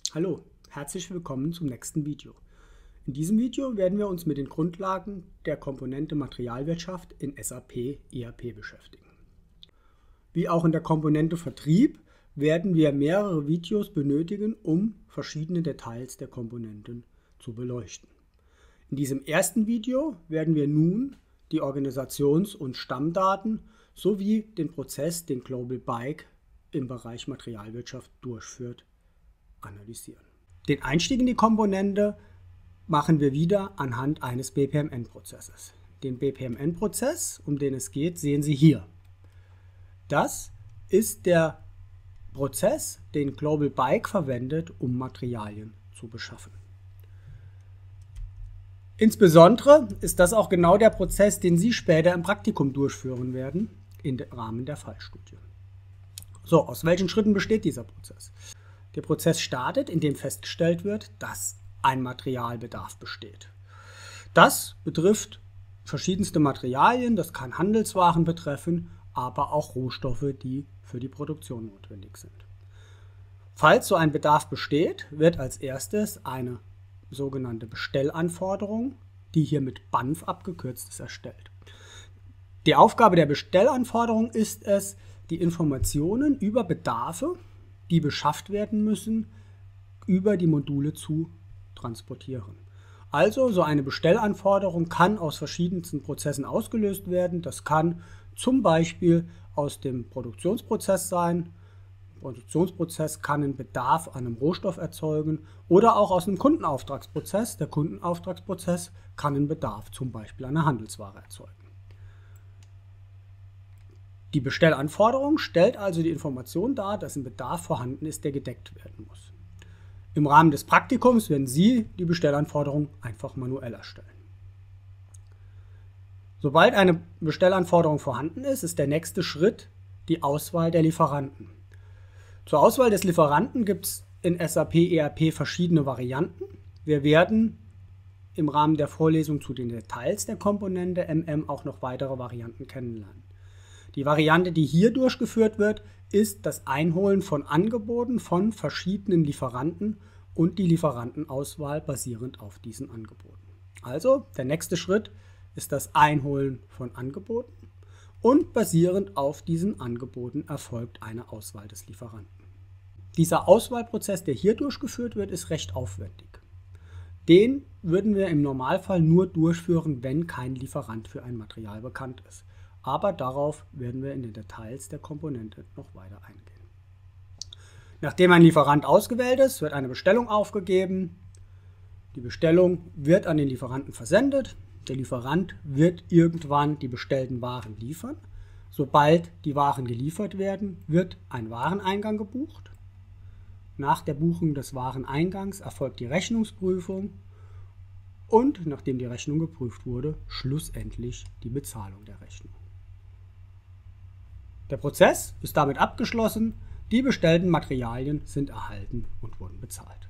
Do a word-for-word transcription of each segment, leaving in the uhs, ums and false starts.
Hallo, herzlich willkommen zum nächsten Video. In diesem Video werden wir uns mit den Grundlagen der Komponente Materialwirtschaft in S A P E R P beschäftigen. Wie auch in der Komponente Vertrieb werden wir mehrere Videos benötigen, um verschiedene Details der Komponenten zu beleuchten. In diesem ersten Video werden wir nun die Organisations- und Stammdaten sowie den Prozess, den Global Bike im Bereich Materialwirtschaft durchführt, analysieren. Den Einstieg in die Komponente machen wir wieder anhand eines B P M N-Prozesses. Den B P M N-Prozess, um den es geht, sehen Sie hier. Das ist der Prozess, den Global Bike verwendet, um Materialien zu beschaffen. Insbesondere ist das auch genau der Prozess, den Sie später im Praktikum durchführen werden, im Rahmen der Fallstudie. So, aus welchen Schritten besteht dieser Prozess? Der Prozess startet, indem festgestellt wird, dass ein Materialbedarf besteht. Das betrifft verschiedenste Materialien, das kann Handelswaren betreffen, aber auch Rohstoffe, die für die Produktion notwendig sind. Falls so ein Bedarf besteht, wird als erstes eine sogenannte Bestellanforderung, die hier mit B A N F abgekürzt ist, erstellt. Die Aufgabe der Bestellanforderung ist es, die Informationen über Bedarfe, die beschafft werden müssen, über die Module zu transportieren. Also so eine Bestellanforderung kann aus verschiedensten Prozessen ausgelöst werden. Das kann zum Beispiel aus dem Produktionsprozess sein. Der Produktionsprozess kann einen Bedarf an einem Rohstoff erzeugen oder auch aus einem Kundenauftragsprozess. Der Kundenauftragsprozess kann einen Bedarf zum Beispiel an einer Handelsware erzeugen. Die Bestellanforderung stellt also die Information dar, dass ein Bedarf vorhanden ist, der gedeckt werden muss. Im Rahmen des Praktikums werden Sie die Bestellanforderung einfach manuell erstellen. Sobald eine Bestellanforderung vorhanden ist, ist der nächste Schritt die Auswahl der Lieferanten. Zur Auswahl des Lieferanten gibt es in S A P E R P verschiedene Varianten. Wir werden im Rahmen der Vorlesung zu den Details der Komponente M M auch noch weitere Varianten kennenlernen. Die Variante, die hier durchgeführt wird, ist das Einholen von Angeboten von verschiedenen Lieferanten und die Lieferantenauswahl basierend auf diesen Angeboten. Also der nächste Schritt ist das Einholen von Angeboten und basierend auf diesen Angeboten erfolgt eine Auswahl des Lieferanten. Dieser Auswahlprozess, der hier durchgeführt wird, ist recht aufwendig. Den würden wir im Normalfall nur durchführen, wenn kein Lieferant für ein Material bekannt ist. Aber darauf werden wir in den Details der Komponente noch weiter eingehen. Nachdem ein Lieferant ausgewählt ist, wird eine Bestellung aufgegeben. Die Bestellung wird an den Lieferanten versendet. Der Lieferant wird irgendwann die bestellten Waren liefern. Sobald die Waren geliefert werden, wird ein Wareneingang gebucht. Nach der Buchung des Wareneingangs erfolgt die Rechnungsprüfung und nachdem die Rechnung geprüft wurde, schlussendlich die Bezahlung der Rechnung. Der Prozess ist damit abgeschlossen, die bestellten Materialien sind erhalten und wurden bezahlt.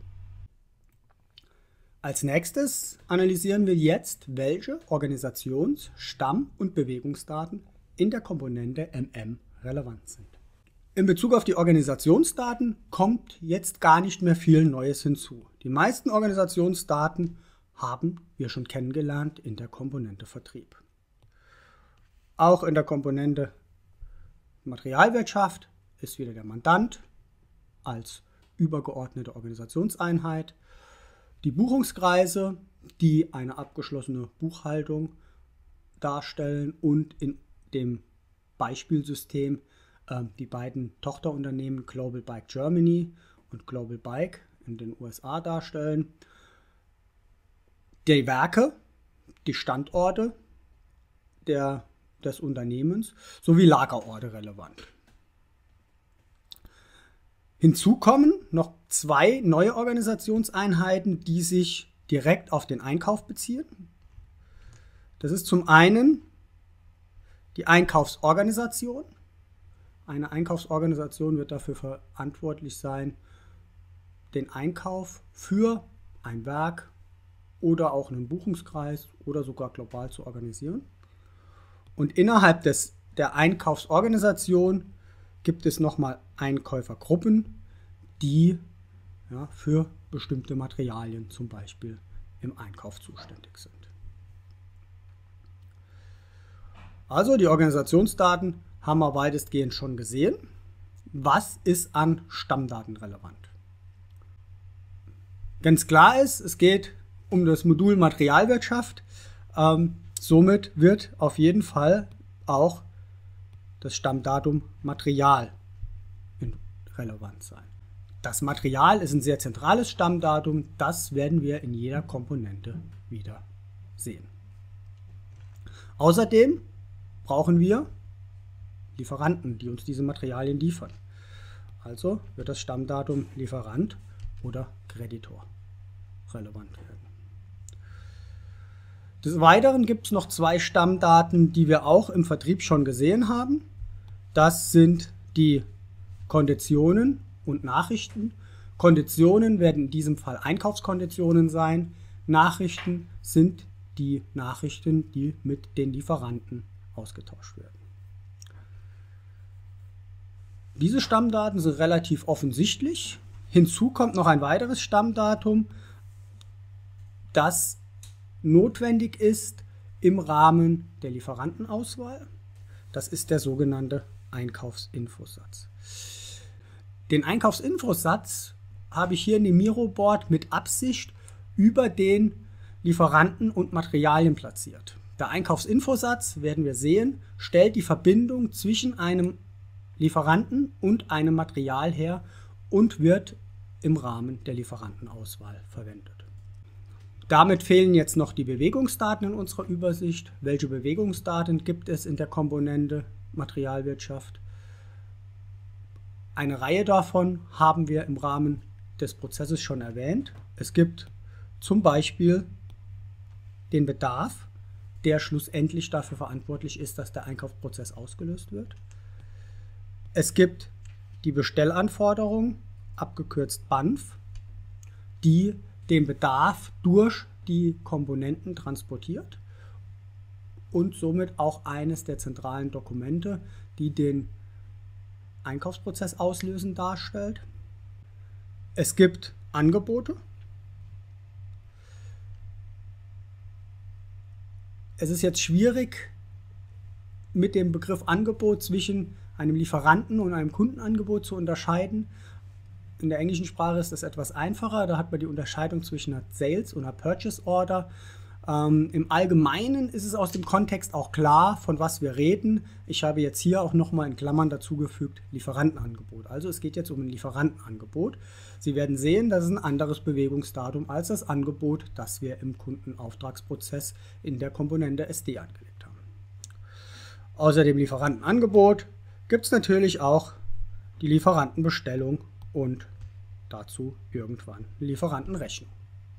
Als nächstes analysieren wir jetzt, welche Organisations-, Stamm- und Bewegungsdaten in der Komponente M M relevant sind. In Bezug auf die Organisationsdaten kommt jetzt gar nicht mehr viel Neues hinzu. Die meisten Organisationsdaten haben wir schon kennengelernt in der Komponente Vertrieb. Auch in der Komponente Materialwirtschaft ist wieder der Mandant als übergeordnete Organisationseinheit, die Buchungskreise, die eine abgeschlossene Buchhaltung darstellen und in dem Beispielsystem äh, die beiden Tochterunternehmen Global Bike Germany und Global Bike in den U S A darstellen, die Werke, die Standorte der des Unternehmens sowie Lagerorte relevant. Hinzu kommen noch zwei neue Organisationseinheiten, die sich direkt auf den Einkauf beziehen. Das ist zum einen die Einkaufsorganisation. Eine Einkaufsorganisation wird dafür verantwortlich sein, den Einkauf für ein Werk oder auch einen Buchungskreis oder sogar global zu organisieren. Und innerhalb des, der Einkaufsorganisation gibt es nochmal Einkäufergruppen, die ja, für bestimmte Materialien zum Beispiel im Einkauf zuständig sind. Also die Organisationsdaten haben wir weitestgehend schon gesehen. Was ist an Stammdaten relevant? Ganz klar ist, es geht um das Modul Materialwirtschaft. Ähm, somit wird auf jeden Fall auch das Stammdatum Material relevant sein. Das Material ist ein sehr zentrales Stammdatum. Das werden wir in jeder Komponente wieder sehen. Außerdem brauchen wir Lieferanten, die uns diese Materialien liefern. Also wird das Stammdatum Lieferant oder Kreditor relevant werden. Des Weiteren gibt es noch zwei Stammdaten, die wir auch im Vertrieb schon gesehen haben. Das sind die Konditionen und Nachrichten. Konditionen werden in diesem Fall Einkaufskonditionen sein. Nachrichten sind die Nachrichten, die mit den Lieferanten ausgetauscht werden. Diese Stammdaten sind relativ offensichtlich. Hinzu kommt noch ein weiteres Stammdatum, das notwendig ist im Rahmen der Lieferantenauswahl. Das ist der sogenannte Einkaufsinfosatz. Den Einkaufsinfosatz habe ich hier in dem Miro-Board mit Absicht über den Lieferanten und Materialien platziert. Der Einkaufsinfosatz, werden wir sehen, stellt die Verbindung zwischen einem Lieferanten und einem Material her und wird im Rahmen der Lieferantenauswahl verwendet. Damit fehlen jetzt noch die Bewegungsdaten in unserer Übersicht. Welche Bewegungsdaten gibt es in der Komponente Materialwirtschaft? Eine Reihe davon haben wir im Rahmen des Prozesses schon erwähnt. Es gibt zum Beispiel den Bedarf, der schlussendlich dafür verantwortlich ist, dass der Einkaufsprozess ausgelöst wird. Es gibt die Bestellanforderung, abgekürzt B A N F, die den Bedarf durch die Komponenten transportiert und somit auch eines der zentralen Dokumente, die den Einkaufsprozess auslösen, darstellt. Es gibt Angebote. Es ist jetzt schwierig, mit dem Begriff Angebot zwischen einem Lieferanten und einem Kundenangebot zu unterscheiden. In der englischen Sprache ist das etwas einfacher. Da hat man die Unterscheidung zwischen einer Sales und einer Purchase Order. Ähm, Im Allgemeinen ist es aus dem Kontext auch klar, von was wir reden. Ich habe jetzt hier auch nochmal in Klammern dazugefügt Lieferantenangebot. Also es geht jetzt um ein Lieferantenangebot. Sie werden sehen, das ist ein anderes Bewegungsdatum als das Angebot, das wir im Kundenauftragsprozess in der Komponente S D angelegt haben. Außer dem Lieferantenangebot gibt es natürlich auch die Lieferantenbestellung und dazu irgendwann eine Lieferantenrechnung.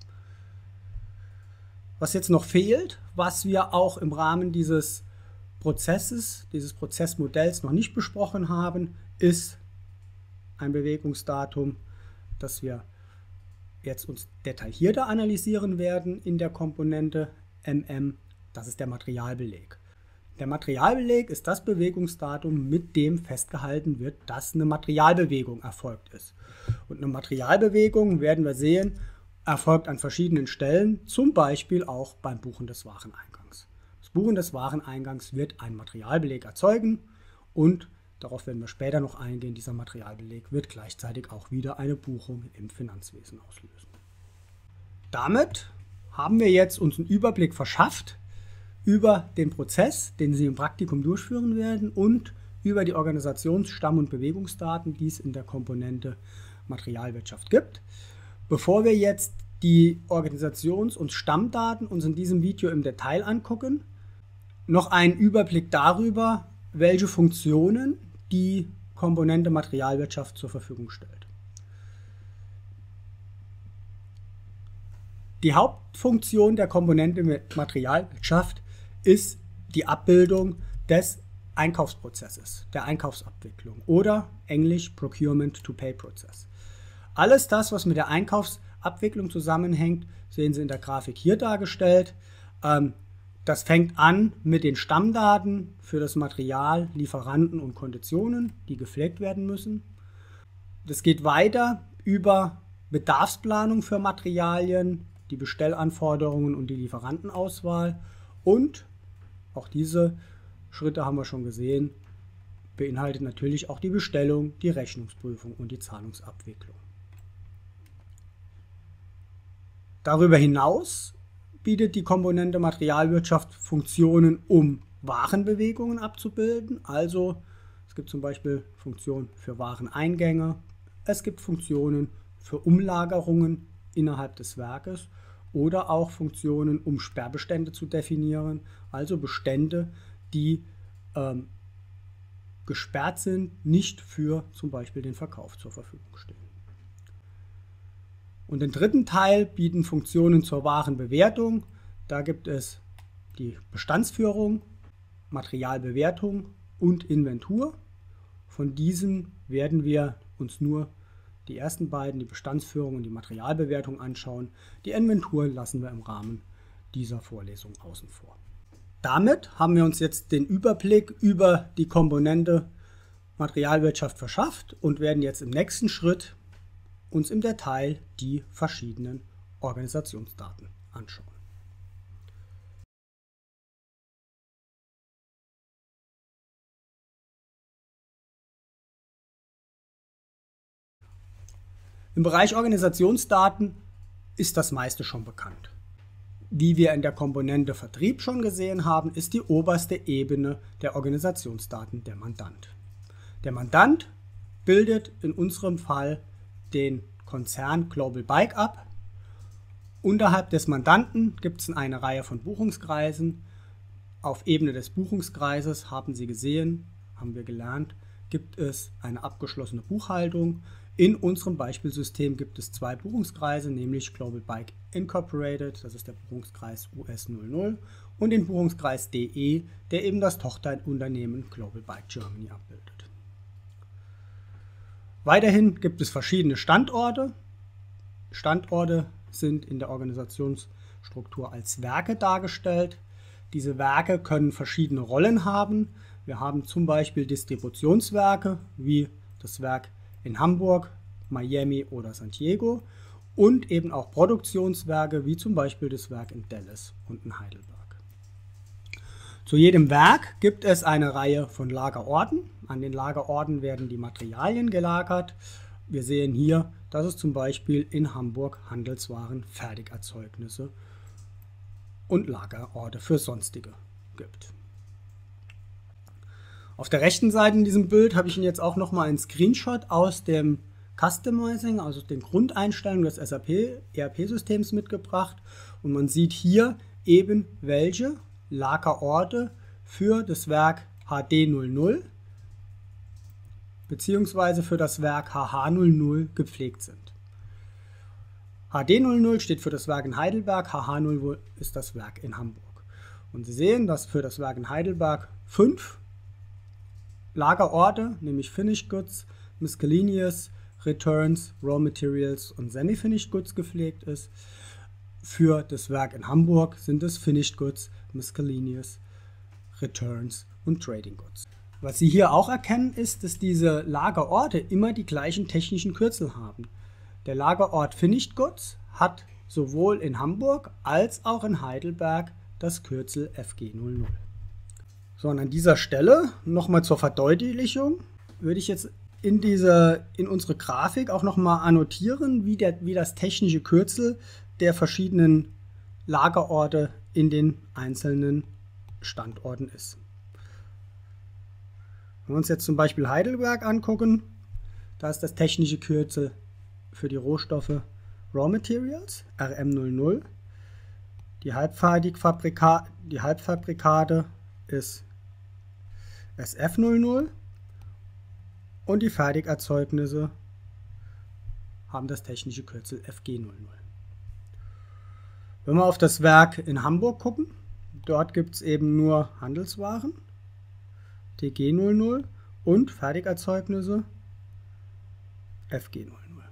Was jetzt noch fehlt, was wir auch im Rahmen dieses Prozesses, dieses Prozessmodells noch nicht besprochen haben, ist ein Bewegungsdatum, das wir jetzt uns detaillierter analysieren werden in der Komponente M M. Das ist der Materialbeleg. Der Materialbeleg ist das Bewegungsdatum, mit dem festgehalten wird, dass eine Materialbewegung erfolgt ist. Und eine Materialbewegung, werden wir sehen, erfolgt an verschiedenen Stellen, zum Beispiel auch beim Buchen des Wareneingangs. Das Buchen des Wareneingangs wird einen Materialbeleg erzeugen und, darauf werden wir später noch eingehen, dieser Materialbeleg wird gleichzeitig auch wieder eine Buchung im Finanzwesen auslösen. Damit haben wir jetzt uns einen Überblick verschafft über den Prozess, den Sie im Praktikum durchführen werden und über die Organisationsstamm- und Bewegungsdaten, die es in der Komponente Materialwirtschaft gibt. Bevor wir jetzt die Organisations- und Stammdaten uns in diesem Video im Detail angucken, noch einen Überblick darüber, welche Funktionen die Komponente Materialwirtschaft zur Verfügung stellt. Die Hauptfunktion der Komponente Materialwirtschaft ist die Abbildung des Einkaufsprozesses, der Einkaufsabwicklung oder englisch Procurement-to-Pay-Prozess. Alles das, was mit der Einkaufsabwicklung zusammenhängt, sehen Sie in der Grafik hier dargestellt. Das fängt an mit den Stammdaten für das Material, Lieferanten und Konditionen, die gepflegt werden müssen. Das geht weiter über Bedarfsplanung für Materialien, die Bestellanforderungen und die Lieferantenauswahl und auch diese Schritte haben wir schon gesehen, beinhaltet natürlich auch die Bestellung, die Rechnungsprüfung und die Zahlungsabwicklung. Darüber hinaus bietet die Komponente Materialwirtschaft Funktionen, um Warenbewegungen abzubilden. Also es gibt zum Beispiel Funktionen für Wareneingänge, es gibt Funktionen für Umlagerungen innerhalb des Werkes oder auch Funktionen, um Sperrbestände zu definieren, also Bestände, die ähm, gesperrt sind, nicht für zum Beispiel den Verkauf zur Verfügung stehen. Und den dritten Teil bieten Funktionen zur Warenbewertung. Da gibt es die Bestandsführung, Materialbewertung und Inventur. Von diesen werden wir uns nur die ersten beiden, die Bestandsführung und die Materialbewertung, anschauen. Die Inventur lassen wir im Rahmen dieser Vorlesung außen vor. Damit haben wir uns jetzt den Überblick über die Komponente Materialwirtschaft verschafft und werden jetzt im nächsten Schritt uns im Detail die verschiedenen Organisationsdaten anschauen. Im Bereich Organisationsdaten ist das meiste schon bekannt. Wie wir in der Komponente Vertrieb schon gesehen haben, ist die oberste Ebene der Organisationsdaten der Mandant. Der Mandant bildet in unserem Fall den Konzern Global Bike ab. Unterhalb des Mandanten gibt es eine Reihe von Buchungskreisen. Auf Ebene des Buchungskreises haben Sie gesehen, haben wir gelernt, gibt es eine abgeschlossene Buchhaltung. In unserem Beispielsystem gibt es zwei Buchungskreise, nämlich Global Bike Incorporated, das ist der Buchungskreis U S null null, und den Buchungskreis D E, der eben das Tochterunternehmen Global Bike Germany abbildet. Weiterhin gibt es verschiedene Standorte. Standorte sind in der Organisationsstruktur als Werke dargestellt. Diese Werke können verschiedene Rollen haben. Wir haben zum Beispiel Distributionswerke, wie das Werk in Hamburg, Miami oder San Diego, und eben auch Produktionswerke, wie zum Beispiel das Werk in Dallas und in Heidelberg. Zu jedem Werk gibt es eine Reihe von Lagerorten. An den Lagerorten werden die Materialien gelagert. Wir sehen hier, dass es zum Beispiel in Hamburg Handelswaren, Fertigerzeugnisse und Lagerorte für Sonstige gibt. Auf der rechten Seite in diesem Bild habe ich Ihnen jetzt auch nochmal einen Screenshot aus dem Customizing, also den Grundeinstellungen des S A P E R P-Systems mitgebracht. Und man sieht hier eben, welche Lagerorte für das Werk H D null null bzw. für das Werk H H null null gepflegt sind. H D null null steht für das Werk in Heidelberg, H H null null ist das Werk in Hamburg. Und Sie sehen, dass für das Werk in Heidelberg fünf Lagerorte, nämlich Finished Goods, Miscellaneous, Returns, Raw Materials und Semi-Finished Goods gepflegt ist. Für das Werk in Hamburg sind es Finished Goods, Miscellaneous, Returns und Trading Goods. Was Sie hier auch erkennen, ist, dass diese Lagerorte immer die gleichen technischen Kürzel haben. Der Lagerort Finished Goods hat sowohl in Hamburg als auch in Heidelberg das Kürzel F G null null. So, und an dieser Stelle nochmal zur Verdeutlichung würde ich jetzt in, diese, in unsere Grafik auch nochmal annotieren, wie, der, wie das technische Kürzel der verschiedenen Lagerorte in den einzelnen Standorten ist. Wenn wir uns jetzt zum Beispiel Heidelberg angucken, da ist das technische Kürzel für die Rohstoffe Raw Materials, R M null null. Die, Halbfabrika die Halbfabrikate ist S F null null und die Fertigerzeugnisse haben das technische Kürzel F G null null. Wenn wir auf das Werk in Hamburg gucken, dort gibt es eben nur Handelswaren, T G null null und Fertigerzeugnisse F G null null.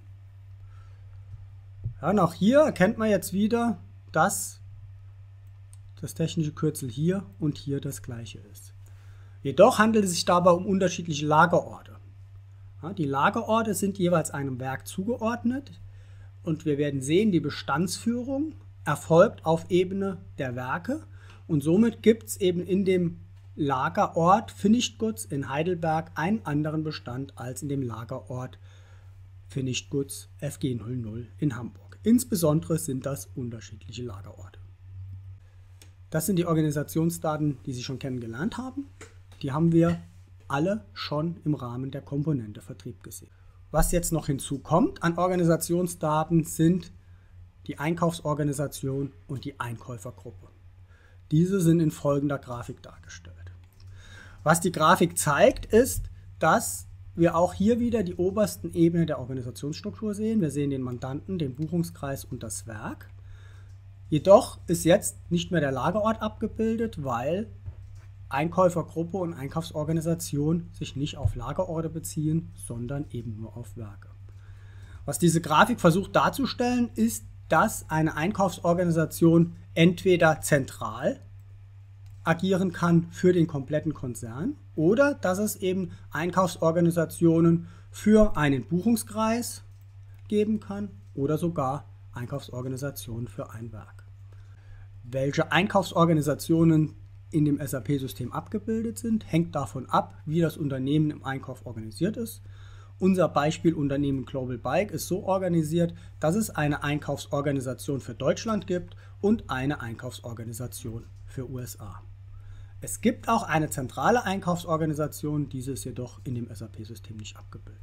Ja, und auch hier erkennt man jetzt wieder, dass das technische Kürzel hier und hier das gleiche ist. Jedoch handelt es sich dabei um unterschiedliche Lagerorte. Ja, die Lagerorte sind jeweils einem Werk zugeordnet, und wir werden sehen, die Bestandsführung erfolgt auf Ebene der Werke und somit gibt es eben in dem Lagerort Finished Goods in Heidelberg einen anderen Bestand als in dem Lagerort Finished Goods F G null null in Hamburg. Insbesondere sind das unterschiedliche Lagerorte. Das sind die Organisationsdaten, die Sie schon kennengelernt haben. Die haben wir alle schon im Rahmen der Komponente Vertrieb gesehen. Was jetzt noch hinzukommt an Organisationsdaten sind die Einkaufsorganisation und die Einkäufergruppe. Diese sind in folgender Grafik dargestellt. Was die Grafik zeigt, ist, dass wir auch hier wieder die obersten Ebenen der Organisationsstruktur sehen. Wir sehen den Mandanten, den Buchungskreis und das Werk. Jedoch ist jetzt nicht mehr der Lagerort abgebildet, weil Einkäufergruppe und Einkaufsorganisation sich nicht auf Lagerorte beziehen, sondern eben nur auf Werke. Was diese Grafik versucht darzustellen, ist, dass eine Einkaufsorganisation entweder zentral agieren kann für den kompletten Konzern oder dass es eben Einkaufsorganisationen für einen Buchungskreis geben kann oder sogar Einkaufsorganisationen für ein Werk. Welche Einkaufsorganisationen in dem S A P-System abgebildet sind, hängt davon ab, wie das Unternehmen im Einkauf organisiert ist. Unser Beispielunternehmen Global Bike ist so organisiert, dass es eine Einkaufsorganisation für Deutschland gibt und eine Einkaufsorganisation für U S A. Es gibt auch eine zentrale Einkaufsorganisation, diese ist jedoch in dem S A P-System nicht abgebildet.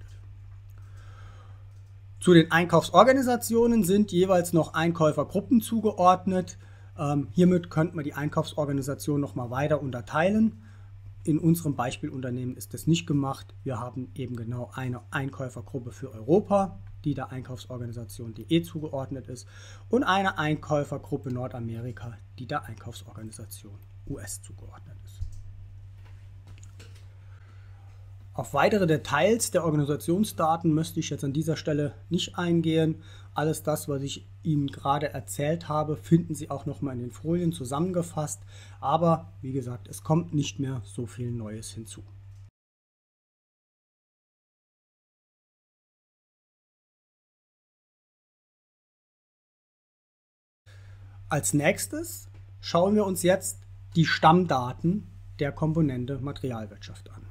Zu den Einkaufsorganisationen sind jeweils noch Einkäufergruppen zugeordnet. Ähm, hiermit könnte man die Einkaufsorganisation noch mal weiter unterteilen. In unserem Beispielunternehmen ist das nicht gemacht. Wir haben eben genau eine Einkäufergruppe für Europa, die der Einkaufsorganisation D E zugeordnet ist, und eine Einkäufergruppe Nordamerika, die der Einkaufsorganisation U S zugeordnet ist. Auf weitere Details der Organisationsdaten möchte ich jetzt an dieser Stelle nicht eingehen. Alles das, was ich Ihnen gerade erzählt habe, finden Sie auch nochmal in den Folien zusammengefasst. Aber wie gesagt, es kommt nicht mehr so viel Neues hinzu. Als nächstes schauen wir uns jetzt die Stammdaten der Komponente Materialwirtschaft an.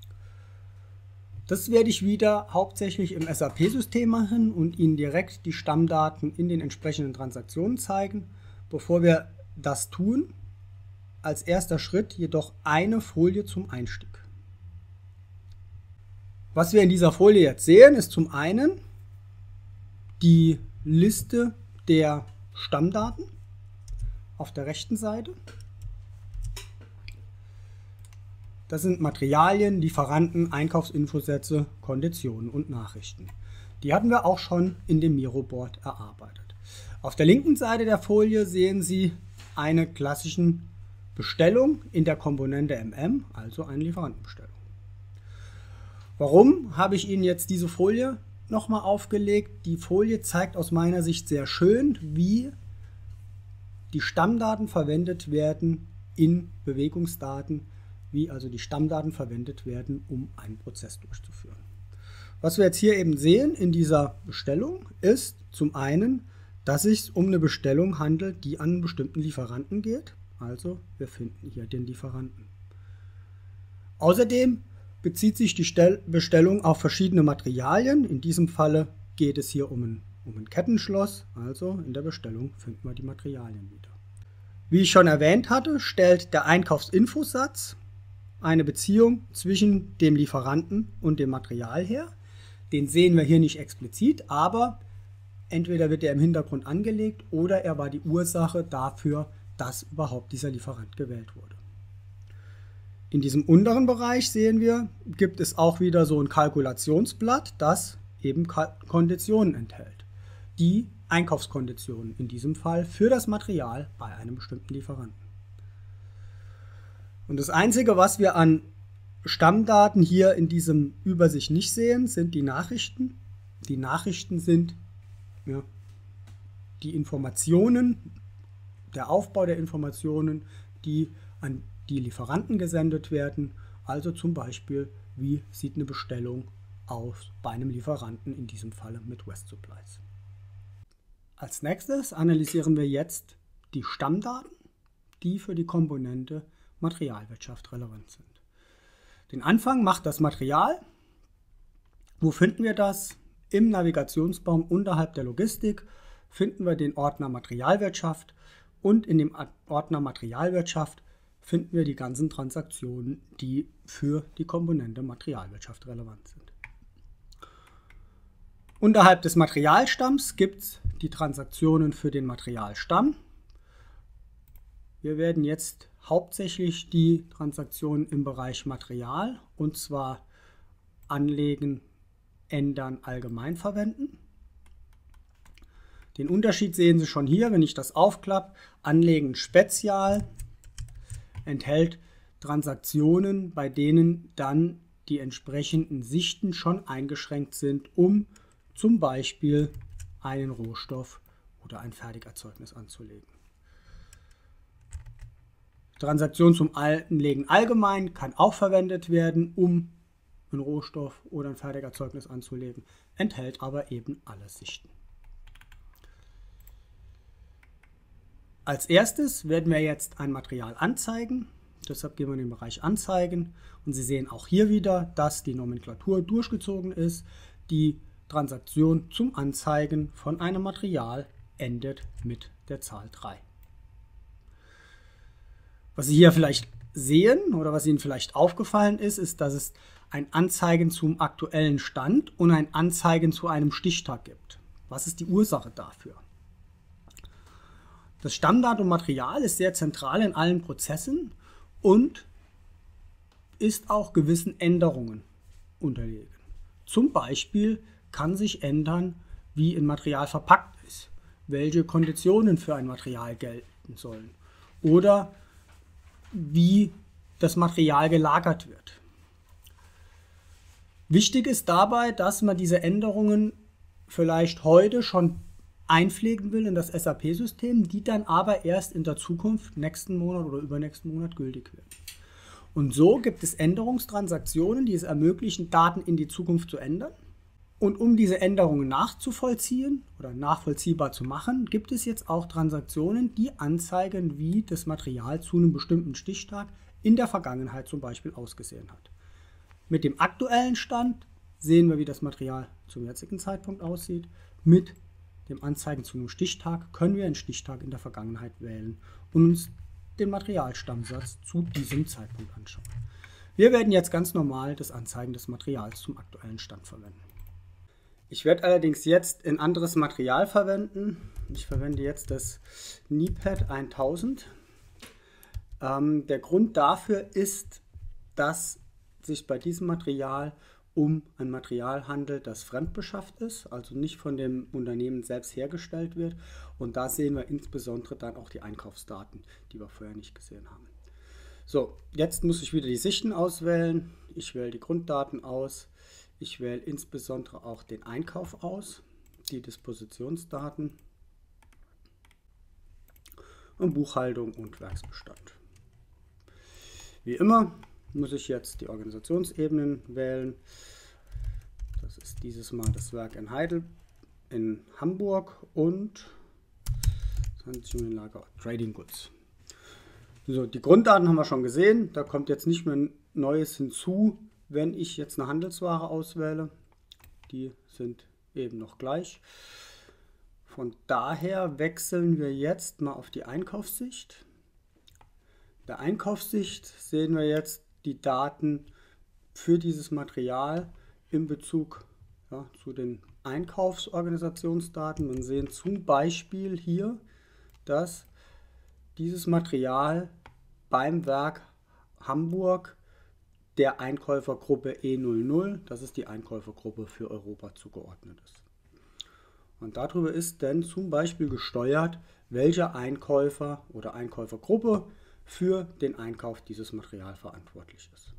Das werde ich wieder hauptsächlich im S A P-System machen und Ihnen direkt die Stammdaten in den entsprechenden Transaktionen zeigen. Bevor wir das tun, als erster Schritt jedoch eine Folie zum Einstieg. Was wir in dieser Folie jetzt sehen, ist zum einen die Liste der Stammdaten auf der rechten Seite. Das sind Materialien, Lieferanten, Einkaufsinfosätze, Konditionen und Nachrichten. Die hatten wir auch schon in dem Miro-Board erarbeitet. Auf der linken Seite der Folie sehen Sie eine klassische Bestellung in der Komponente M M, also eine Lieferantenbestellung. Warum habe ich Ihnen jetzt diese Folie nochmal aufgelegt? Die Folie zeigt aus meiner Sicht sehr schön, wie die Stammdaten verwendet werden in Bewegungsdaten, wie also die Stammdaten verwendet werden, um einen Prozess durchzuführen. Was wir jetzt hier eben sehen in dieser Bestellung ist zum einen, dass es sich um eine Bestellung handelt, die an einen bestimmten Lieferanten geht. Also wir finden hier den Lieferanten. Außerdem bezieht sich die Bestellung auf verschiedene Materialien. In diesem Falle geht es hier um ein, um ein Kettenschloss. Also in der Bestellung finden wir die Materialien wieder. Wie ich schon erwähnt hatte, stellt der Einkaufsinfosatz eine Beziehung zwischen dem Lieferanten und dem Material her. Den sehen wir hier nicht explizit, aber entweder wird er im Hintergrund angelegt oder er war die Ursache dafür, dass überhaupt dieser Lieferant gewählt wurde. In diesem unteren Bereich sehen wir, gibt es auch wieder so ein Kalkulationsblatt, das eben Konditionen enthält. Die Einkaufskonditionen in diesem Fall für das Material bei einem bestimmten Lieferanten. Und das Einzige, was wir an Stammdaten hier in diesem Übersicht nicht sehen, sind die Nachrichten. Die Nachrichten sind ja, die Informationen, der Aufbau der Informationen, die an die Lieferanten gesendet werden. Also zum Beispiel, wie sieht eine Bestellung aus bei einem Lieferanten, in diesem Falle mit West Supplies. Als nächstes analysieren wir jetzt die Stammdaten, die für die Komponente Materialwirtschaft relevant sind. Den Anfang macht das Material. Wo finden wir das? Im Navigationsbaum unterhalb der Logistik finden wir den Ordner Materialwirtschaft und in dem Ordner Materialwirtschaft finden wir die ganzen Transaktionen, die für die Komponente Materialwirtschaft relevant sind. Unterhalb des Materialstamms gibt es die Transaktionen für den Materialstamm. Wir werden jetzt hauptsächlich die Transaktionen im Bereich Material, und zwar Anlegen, Ändern, Allgemein verwenden. Den Unterschied sehen Sie schon hier, wenn ich das aufklappe. Anlegen Spezial enthält Transaktionen, bei denen dann die entsprechenden Sichten schon eingeschränkt sind, um zum Beispiel einen Rohstoff oder ein Fertigerzeugnis anzulegen. Transaktion zum Anlegen allgemein kann auch verwendet werden, um einen Rohstoff oder ein Fertigerzeugnis anzulegen, enthält aber eben alle Sichten. Als erstes werden wir jetzt ein Material anzeigen. Deshalb gehen wir in den Bereich Anzeigen und Sie sehen auch hier wieder, dass die Nomenklatur durchgezogen ist. Die Transaktion zum Anzeigen von einem Material endet mit der Zahl drei. Was Sie hier vielleicht sehen oder was Ihnen vielleicht aufgefallen ist, ist, dass es ein Anzeigen zum aktuellen Stand und ein Anzeigen zu einem Stichtag gibt. Was ist die Ursache dafür? Das Stammdatum Material ist sehr zentral in allen Prozessen und ist auch gewissen Änderungen unterlegen. Zum Beispiel kann sich ändern, wie ein Material verpackt ist, welche Konditionen für ein Material gelten sollen oder wie das Material gelagert wird. Wichtig ist dabei, dass man diese Änderungen vielleicht heute schon einpflegen will in das S A P-System, die dann aber erst in der Zukunft, nächsten Monat oder übernächsten Monat gültig werden. Und so gibt es Änderungstransaktionen, die es ermöglichen, Daten in die Zukunft zu ändern. Und um diese Änderungen nachzuvollziehen oder nachvollziehbar zu machen, gibt es jetzt auch Transaktionen, die anzeigen, wie das Material zu einem bestimmten Stichtag in der Vergangenheit zum Beispiel ausgesehen hat. Mit dem aktuellen Stand sehen wir, wie das Material zum jetzigen Zeitpunkt aussieht. Mit dem Anzeigen zu einem Stichtag können wir einen Stichtag in der Vergangenheit wählen und uns den Materialstammsatz zu diesem Zeitpunkt anschauen. Wir werden jetzt ganz normal das Anzeigen des Materials zum aktuellen Stand verwenden. Ich werde allerdings jetzt ein anderes Material verwenden. Ich verwende jetzt das NIPAD tausend. Ähm, der Grund dafür ist, dass sich bei diesem Material um ein Material handelt, das fremdbeschafft ist, also nicht von dem Unternehmen selbst hergestellt wird. Und da sehen wir insbesondere dann auch die Einkaufsdaten, die wir vorher nicht gesehen haben. So, jetzt muss ich wieder die Sichten auswählen. Ich wähle die Grunddaten aus. Ich wähle insbesondere auch den Einkauf aus, die Dispositionsdaten und Buchhaltung und Werksbestand. Wie immer muss ich jetzt die Organisationsebenen wählen. Das ist dieses Mal das Werk in Heidel in Hamburg und das handelt sich um den Lager Trading Goods. So, die Grunddaten haben wir schon gesehen. Da kommt jetzt nicht mehr Neues hinzu, wenn ich jetzt eine Handelsware auswähle. Die sind eben noch gleich. Von daher wechseln wir jetzt mal auf die Einkaufssicht. In der Einkaufssicht sehen wir jetzt die Daten für dieses Material in Bezug ja, zu den Einkaufsorganisationsdaten. Man sehen zum Beispiel hier, dass dieses Material beim Werk Hamburg der Einkäufergruppe E null null, das ist die Einkäufergruppe für Europa, zugeordnet ist. Und darüber ist dann zum Beispiel gesteuert, welcher Einkäufer oder Einkäufergruppe für den Einkauf dieses Materials verantwortlich ist.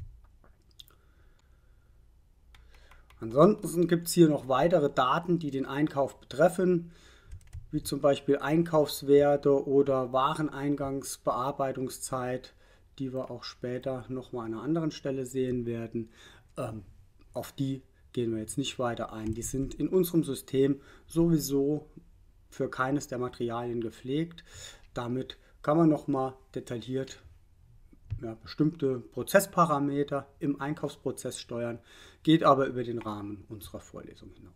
Ansonsten gibt es hier noch weitere Daten, die den Einkauf betreffen, wie zum Beispiel Einkaufswerte oder Wareneingangsbearbeitungszeit, die wir auch später nochmal an einer anderen Stelle sehen werden. Ähm, auf die gehen wir jetzt nicht weiter ein. Die sind in unserem System sowieso für keines der Materialien gepflegt. Damit kann man nochmal detailliert ja, bestimmte Prozessparameter im Einkaufsprozess steuern, geht aber über den Rahmen unserer Vorlesung hinaus.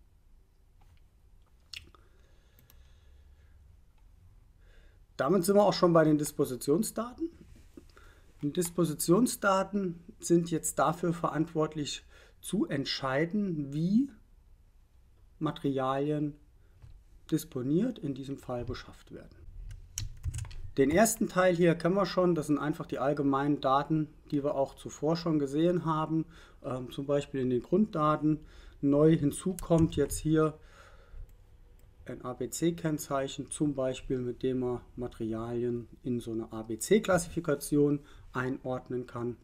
Damit sind wir auch schon bei den Dispositionsdaten. Die Dispositionsdaten sind jetzt dafür verantwortlich, zu entscheiden, wie Materialien disponiert, in diesem Fall beschafft werden. Den ersten Teil hier kennen wir schon, das sind einfach die allgemeinen Daten, die wir auch zuvor schon gesehen haben, ähm, zum Beispiel in den Grunddaten. Neu hinzu kommt jetzt hier ein A B C-Kennzeichen, zum Beispiel mit dem man Materialien in so eine A B C-Klassifikation einordnen kann.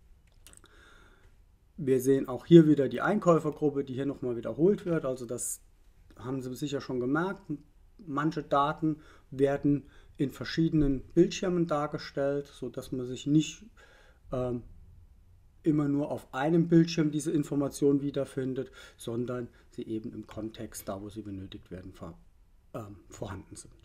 Wir sehen auch hier wieder die Einkäufergruppe, die hier nochmal wiederholt wird. Also das haben Sie sicher schon gemerkt. Manche Daten werden in verschiedenen Bildschirmen dargestellt, sodass man sich nicht ähm, immer nur auf einem Bildschirm diese Information wiederfindet, sondern sie eben im kontext, da wo sie benötigt werden, vor, ähm, vorhanden sind.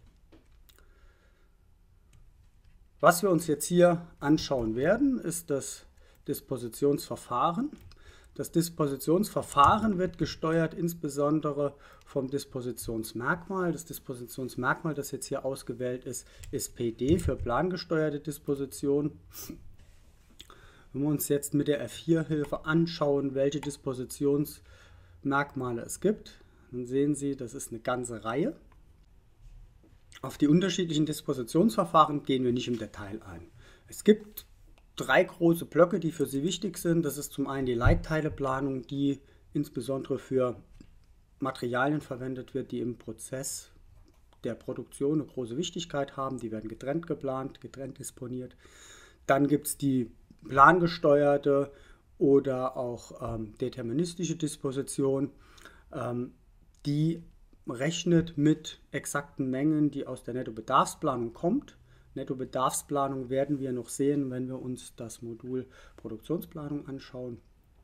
Was wir uns jetzt hier anschauen werden, ist das Dispositionsverfahren. Das Dispositionsverfahren wird gesteuert insbesondere vom Dispositionsmerkmal. Das Dispositionsmerkmal, das jetzt hier ausgewählt ist, ist P D für plangesteuerte Disposition. Wenn wir uns jetzt mit der F vier Hilfe anschauen, welche Dispositionsmerkmale es gibt, dann sehen Sie, das ist eine ganze Reihe. Auf die unterschiedlichen Dispositionsverfahren gehen wir nicht im Detail ein. Es gibt drei große Blöcke, die für Sie wichtig sind. Das ist zum einen die Leitteileplanung, die insbesondere für Materialien verwendet wird, die im Prozess der Produktion eine große Wichtigkeit haben. Die werden getrennt geplant, getrennt disponiert. Dann gibt es die plangesteuerte oder auch ähm, deterministische Disposition, ähm, die rechnet mit exakten Mengen, die aus der Nettobedarfsplanung kommt. Nettobedarfsplanung werden wir noch sehen, wenn wir uns das Modul Produktionsplanung anschauen.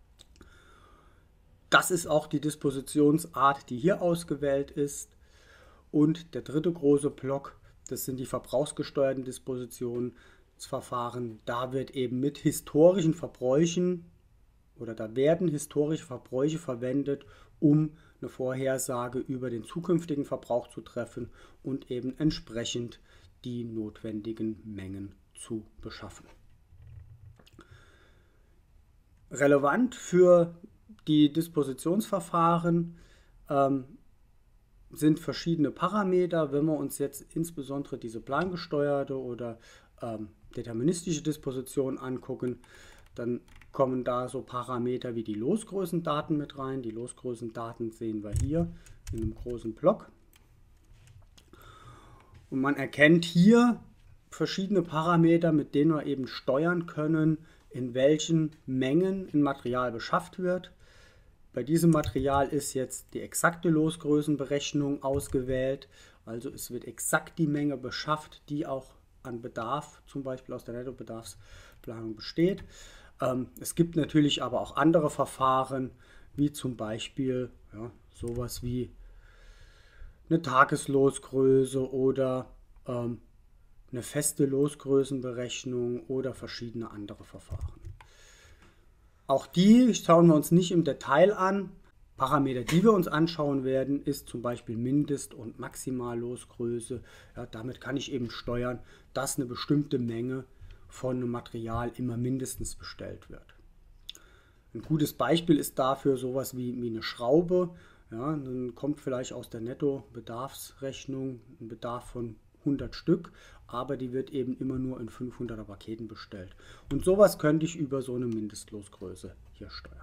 Das ist auch die Dispositionsart, die hier ausgewählt ist. Und der dritte große Block, das sind die verbrauchsgesteuerten Dispositionsverfahren. Da wird eben mit historischen Verbräuchen oder da werden historische Verbräuche verwendet, um eine Vorhersage über den zukünftigen Verbrauch zu treffen und eben entsprechend die notwendigen Mengen zu beschaffen. Relevant für die Dispositionsverfahren ähm, sind verschiedene Parameter. Wenn wir uns jetzt insbesondere diese plangesteuerte oder ähm, deterministische Disposition angucken, dann kommen da so Parameter wie die Losgrößendaten mit rein. Die Losgrößendaten sehen wir hier in einem großen Block. Und man erkennt hier verschiedene Parameter, mit denen wir eben steuern können, in welchen Mengen ein Material beschafft wird. Bei diesem Material ist jetzt die exakte Losgrößenberechnung ausgewählt. Also es wird exakt die Menge beschafft, die auch an Bedarf, zum Beispiel aus der Nettobedarfsplanung, besteht. Ähm, es gibt natürlich aber auch andere Verfahren, wie zum Beispiel ja, sowas wie eine Tageslosgröße oder ähm, eine feste Losgrößenberechnung oder verschiedene andere Verfahren. Auch die schauen wir uns nicht im Detail an. Parameter, die wir uns anschauen werden, ist zum Beispiel Mindest- und Maximallosgröße. Ja, damit kann ich eben steuern, dass eine bestimmte Menge von einem Material immer mindestens bestellt wird. Ein gutes Beispiel ist dafür sowas wie, wie eine Schraube. Ja, dann kommt vielleicht aus der Nettobedarfsrechnung ein Bedarf von hundert Stück, aber die wird eben immer nur in fünfhunderter Paketen bestellt. Und sowas könnte ich über so eine Mindestlosgröße hier steuern.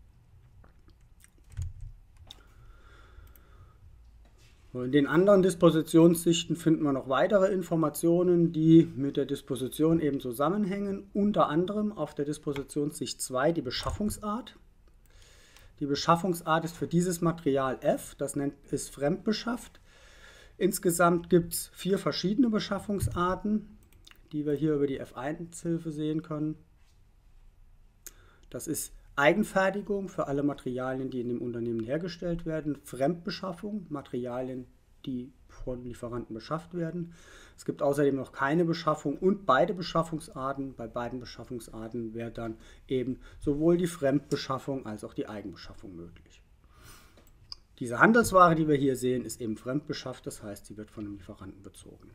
In den anderen Dispositionssichten finden wir noch weitere Informationen, die mit der Disposition eben zusammenhängen. Unter anderem auf der Dispositionssicht zwei die Beschaffungsart. Die Beschaffungsart ist für dieses Material F, das nennt, ist fremdbeschafft. Insgesamt gibt es vier verschiedene Beschaffungsarten, die wir hier über die F eins Hilfe sehen können. Das ist Eigenfertigung für alle Materialien, die in dem Unternehmen hergestellt werden, Fremdbeschaffung, Materialien, die von Lieferanten beschafft werden. Es gibt außerdem noch keine Beschaffung und beide Beschaffungsarten. Bei beiden Beschaffungsarten wäre dann eben sowohl die Fremdbeschaffung als auch die Eigenbeschaffung möglich. Diese Handelsware, die wir hier sehen, ist eben fremdbeschafft, das heißt, sie wird von einem Lieferanten bezogen.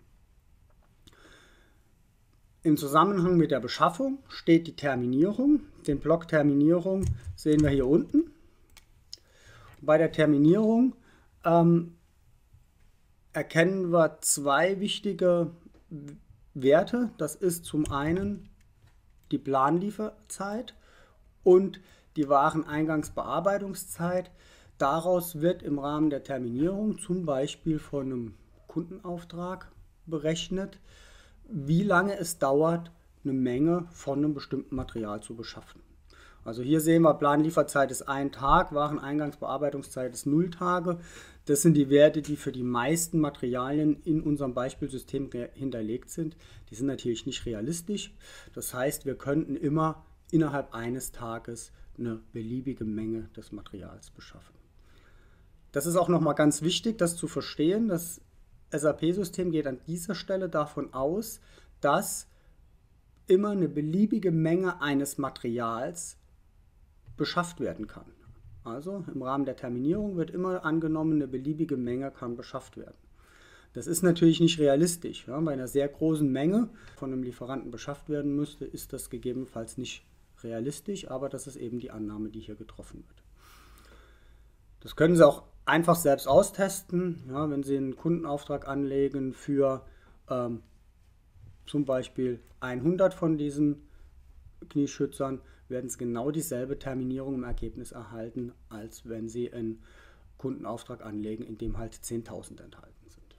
Im Zusammenhang mit der Beschaffung steht die Terminierung. Den Block Terminierung sehen wir hier unten. Bei der Terminierung ähm, erkennen wir zwei wichtige Werte. Das ist zum einen die Planlieferzeit und die Wareneingangsbearbeitungszeit. Daraus wird im Rahmen der Terminierung zum Beispiel von einem Kundenauftrag berechnet, wie lange es dauert, eine Menge von einem bestimmten Material zu beschaffen. Also hier sehen wir, Planlieferzeit ist ein Tag, Wareneingangsbearbeitungszeit ist null Tage. Das sind die Werte, die für die meisten Materialien in unserem Beispielsystem hinterlegt sind. Die sind natürlich nicht realistisch. Das heißt, wir könnten immer innerhalb eines Tages eine beliebige Menge des Materials beschaffen. Das ist auch nochmal ganz wichtig, das zu verstehen. Das S A P-System geht an dieser Stelle davon aus, dass immer eine beliebige Menge eines Materials beschafft werden kann. Also im Rahmen der Terminierung wird immer angenommen, eine beliebige Menge kann beschafft werden. Das ist natürlich nicht realistisch. Ja? Bei einer sehr großen Menge von einem Lieferanten beschafft werden müsste, ist das gegebenenfalls nicht realistisch, aber das ist eben die Annahme, die hier getroffen wird. Das können Sie auch einfach selbst austesten, ja, wenn Sie einen Kundenauftrag anlegen für ähm, zum Beispiel hundert von diesen Knieschützern, werden Sie genau dieselbe Terminierung im Ergebnis erhalten, als wenn Sie einen Kundenauftrag anlegen, in dem halt zehntausend enthalten sind.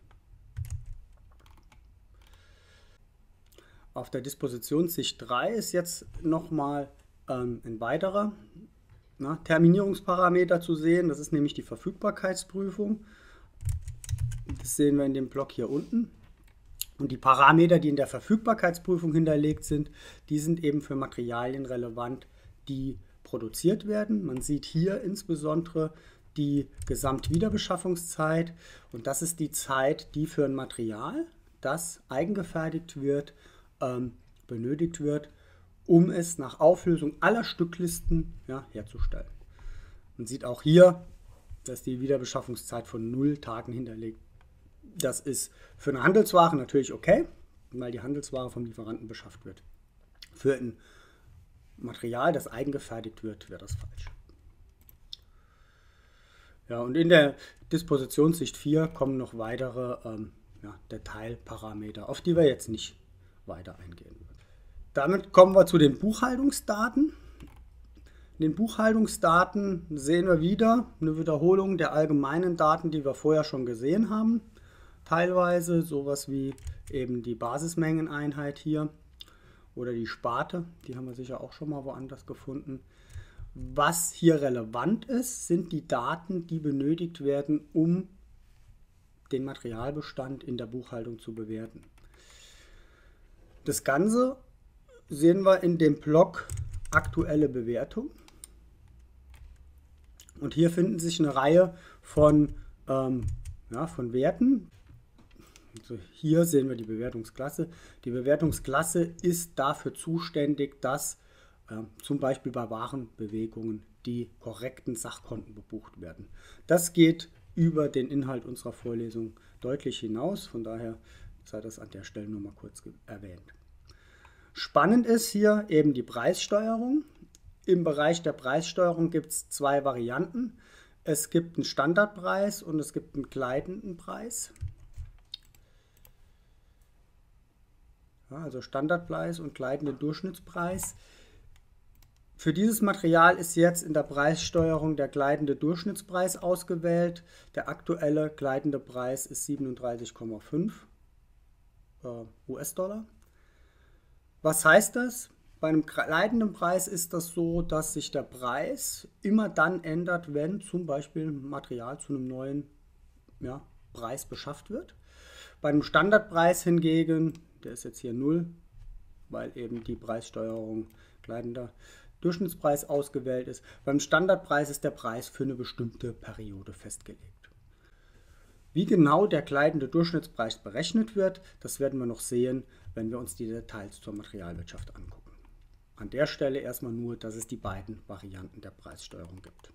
Auf der Dispositionssicht drei ist jetzt nochmal ähm, ein weiterer Na, Terminierungsparameter zu sehen. Das ist nämlich die Verfügbarkeitsprüfung. Das sehen wir in dem Block hier unten. Und die Parameter, die in der Verfügbarkeitsprüfung hinterlegt sind, die sind eben für Materialien relevant, die produziert werden. Man sieht hier insbesondere die Gesamtwiederbeschaffungszeit und das ist die Zeit, die für ein Material, das eigengefertigt wird, ähm, benötigt wird, um es nach Auflösung aller Stücklisten ja, herzustellen. Man sieht auch hier, dass die Wiederbeschaffungszeit von null Tagen hinterlegt. Das ist für eine Handelsware natürlich okay, weil die Handelsware vom Lieferanten beschafft wird. Für ein Material, das eigengefertigt wird, wäre das falsch. Ja, und in der Dispositionssicht vier kommen noch weitere ähm, ja, Detailparameter, auf die wir jetzt nicht weiter eingehen. Damit kommen wir zu den Buchhaltungsdaten. In den Buchhaltungsdaten sehen wir wieder eine Wiederholung der allgemeinen Daten, die wir vorher schon gesehen haben. Teilweise sowas wie eben die Basismengeneinheit hier oder die Sparte, die haben wir sicher auch schon mal woanders gefunden. Was hier relevant ist, sind die Daten, die benötigt werden, um den Materialbestand in der Buchhaltung zu bewerten. Das Ganze sehen wir in dem Block aktuelle Bewertung. Und hier finden sich eine Reihe von, ähm, ja, von Werten. Also hier sehen wir die Bewertungsklasse. Die Bewertungsklasse ist dafür zuständig, dass äh, zum Beispiel bei Warenbewegungen die korrekten Sachkonten gebucht werden. Das geht über den Inhalt unserer Vorlesung deutlich hinaus. Von daher sei das an der Stelle nur mal kurz erwähnt. Spannend ist hier eben die Preissteuerung. Im Bereich der Preissteuerung gibt es zwei Varianten. Es gibt einen Standardpreis und es gibt einen gleitenden Preis. Ja, also Standardpreis und gleitenden Durchschnittspreis. Für dieses Material ist jetzt in der Preissteuerung der gleitende Durchschnittspreis ausgewählt. Der aktuelle gleitende Preis ist siebenunddreißig Komma fünf äh, U S-Dollar. Was heißt das? Bei einem gleitenden Preis ist das so, dass sich der Preis immer dann ändert, wenn zum Beispiel Material zu einem neuen ja, Preis beschafft wird. Bei einem Standardpreis hingegen, der ist jetzt hier null, weil eben die Preissteuerung gleitender Durchschnittspreis ausgewählt ist. Beim Standardpreis ist der Preis für eine bestimmte Periode festgelegt. Wie genau der gleitende Durchschnittspreis berechnet wird, das werden wir noch sehen, wenn wir uns die Details zur Materialwirtschaft angucken. An der Stelle erstmal nur, dass es die beiden Varianten der Preissteuerung gibt.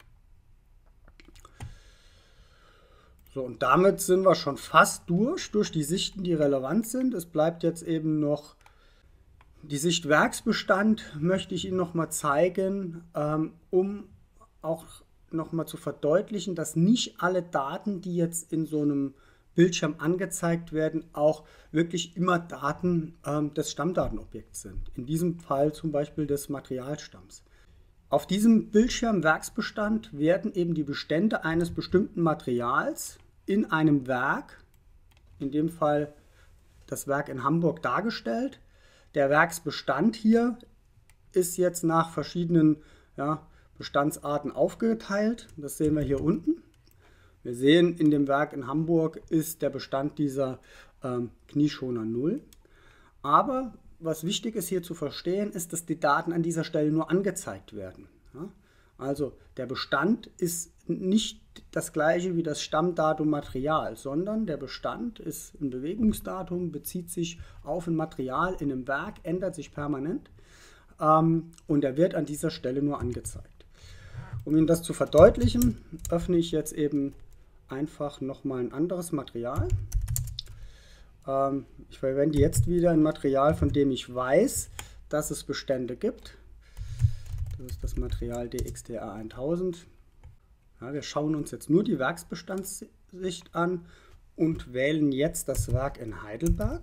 So, und damit sind wir schon fast durch, durch die Sichten, die relevant sind. Es bleibt jetzt eben noch die Sicht Werksbestand, möchte ich Ihnen noch mal zeigen, ähm, um auch noch mal zu verdeutlichen, dass nicht alle Daten, die jetzt in so einem Bildschirm angezeigt werden, auch wirklich immer Daten ähm, des Stammdatenobjekts sind. In diesem Fall zum Beispiel des Materialstamms. Auf diesem Bildschirm Werksbestand werden eben die Bestände eines bestimmten Materials in einem Werk, in dem Fall das Werk in Hamburg, dargestellt. Der Werksbestand hier ist jetzt nach verschiedenen ja, Bestandsarten aufgeteilt. Das sehen wir hier unten. Wir sehen, in dem Werk in Hamburg ist der Bestand dieser ähm, Knieschoner null. Aber was wichtig ist hier zu verstehen, ist, dass die Daten an dieser Stelle nur angezeigt werden. Ja? Also der Bestand ist nicht das gleiche wie das Stammdatum Material, sondern der Bestand ist ein Bewegungsdatum, bezieht sich auf ein Material in einem Werk, ändert sich permanent ähm, und er wird an dieser Stelle nur angezeigt. Um Ihnen das zu verdeutlichen, öffne ich jetzt eben einfach nochmal ein anderes Material. Ähm, ich verwende jetzt wieder ein Material, von dem ich weiß, dass es Bestände gibt. Das ist das Material D X T A tausend. Ja, wir schauen uns jetzt nur die Werksbestandssicht an und wählen jetzt das Werk in Heidelberg.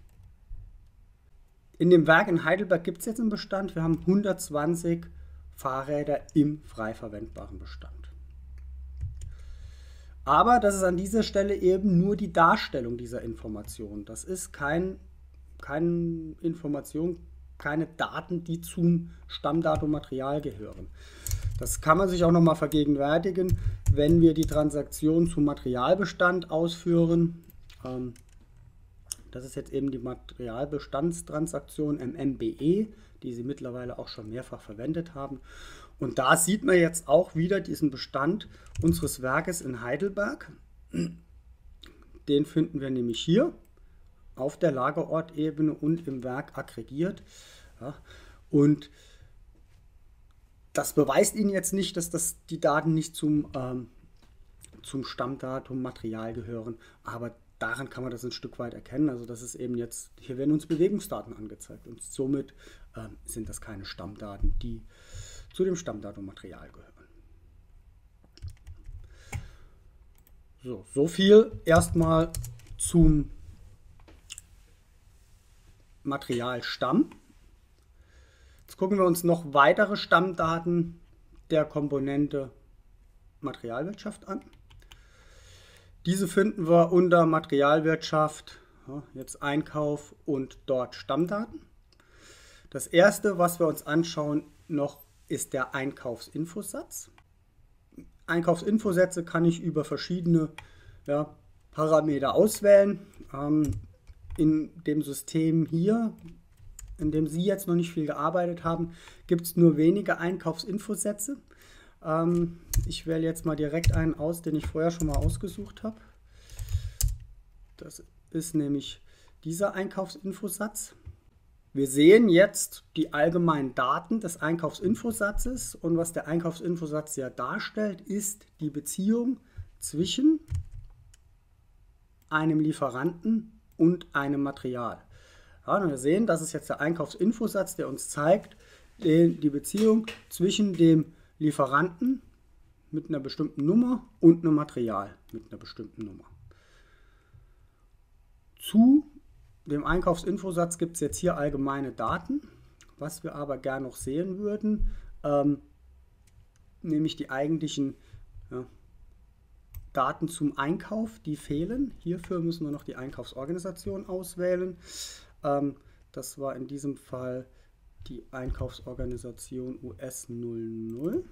In dem Werk in Heidelberg gibt es jetzt einen Bestand. Wir haben hundertzwanzig Fahrräder im frei verwendbaren Bestand. Aber das ist an dieser Stelle eben nur die Darstellung dieser Information. Das ist kein, keine Information, keine Daten, die zum Stammdatum Material gehören. Das kann man sich auch nochmal vergegenwärtigen, wenn wir die Transaktion zum Materialbestand ausführen. Das ist jetzt eben die Materialbestandstransaktion M M B E, die Sie mittlerweile auch schon mehrfach verwendet haben. Und da sieht man jetzt auch wieder diesen Bestand unseres Werkes in Heidelberg. Den finden wir nämlich hier auf der Lagerortebene und im Werk aggregiert. Ja, und das beweist Ihnen jetzt nicht, dass das, die Daten nicht zum, ähm, zum Stammdatum Material gehören, aber daran kann man das ein Stück weit erkennen. Also das ist eben jetzt, hier werden uns Bewegungsdaten angezeigt und somit ähm, sind das keine Stammdaten, die zu dem Stammdatum Material gehören. So, so viel erstmal zum Materialstamm. Jetzt gucken wir uns noch weitere Stammdaten der Komponente Materialwirtschaft an. Diese finden wir unter Materialwirtschaft, ja, jetzt Einkauf und dort Stammdaten. Das erste, was wir uns anschauen, noch ist der Einkaufsinfosatz. Einkaufsinfosätze kann ich über verschiedene ja, Parameter auswählen. Ähm, in dem System hier, in dem Sie jetzt noch nicht viel gearbeitet haben, gibt es nur wenige Einkaufsinfosätze. Ähm, ich wähle jetzt mal direkt einen aus, den ich vorher schon mal ausgesucht habe. Das ist nämlich dieser Einkaufsinfosatz. Wir sehen jetzt die allgemeinen Daten des Einkaufsinfosatzes und was der Einkaufsinfosatz ja darstellt, ist die Beziehung zwischen einem Lieferanten und einem Material. Ja, und wir sehen, das ist jetzt der Einkaufsinfosatz, der uns zeigt die, die Beziehung zwischen dem Lieferanten mit einer bestimmten Nummer und einem Material mit einer bestimmten Nummer. Zu dem Einkaufsinfosatz gibt es jetzt hier allgemeine Daten. Was wir aber gerne noch sehen würden, ähm, nämlich die eigentlichen ja, Daten zum Einkauf, die fehlen. Hierfür müssen wir noch die Einkaufsorganisation auswählen. Ähm, das war in diesem Fall die Einkaufsorganisation U S null null.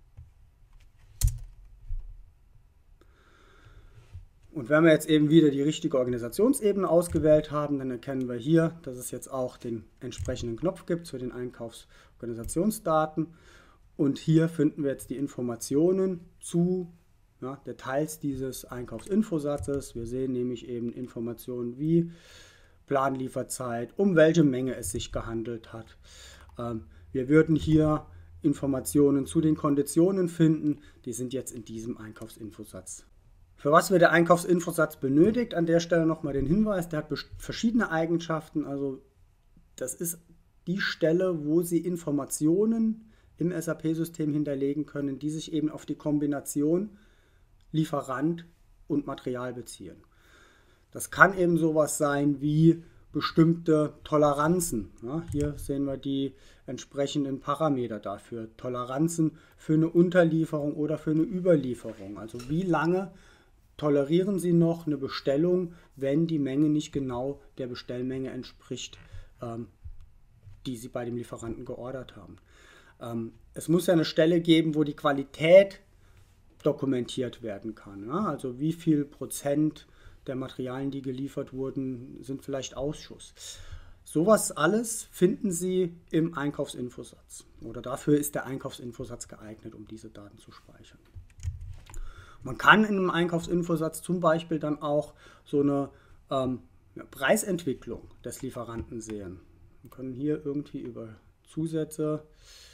Und wenn wir jetzt eben wieder die richtige Organisationsebene ausgewählt haben, dann erkennen wir hier, dass es jetzt auch den entsprechenden Knopf gibt zu den Einkaufsorganisationsdaten. Und hier finden wir jetzt die Informationen zu ja, Details dieses Einkaufsinfosatzes. Wir sehen nämlich eben Informationen wie Planlieferzeit, um welche Menge es sich gehandelt hat. Ähm, wir würden hier Informationen zu den Konditionen finden, die sind jetzt in diesem Einkaufsinfosatz. Für was wird der Einkaufsinfosatz benötigt? An der Stelle nochmal den Hinweis, der hat verschiedene Eigenschaften. Also das ist die Stelle, wo Sie Informationen im S A P-System hinterlegen können, die sich eben auf die Kombination Lieferant und Material beziehen. Das kann eben sowas sein wie bestimmte Toleranzen. Ja, hier sehen wir die entsprechenden Parameter dafür. Toleranzen für eine Unterlieferung oder für eine Überlieferung. Also wie lange tolerieren Sie noch eine Bestellung, wenn die Menge nicht genau der Bestellmenge entspricht, ähm, die Sie bei dem Lieferanten geordert haben. Ähm, es muss ja eine Stelle geben, wo die Qualität dokumentiert werden kann. Ja? Also wie viel Prozent der Materialien, die geliefert wurden, sind vielleicht Ausschuss. Sowas alles finden Sie im Einkaufsinfosatz. Oder dafür ist der Einkaufsinfosatz geeignet, um diese Daten zu speichern. Man kann in einem Einkaufsinfosatz zum Beispiel dann auch so eine ähm, ja, Preisentwicklung des Lieferanten sehen. Wir können hier irgendwie über Zusätze,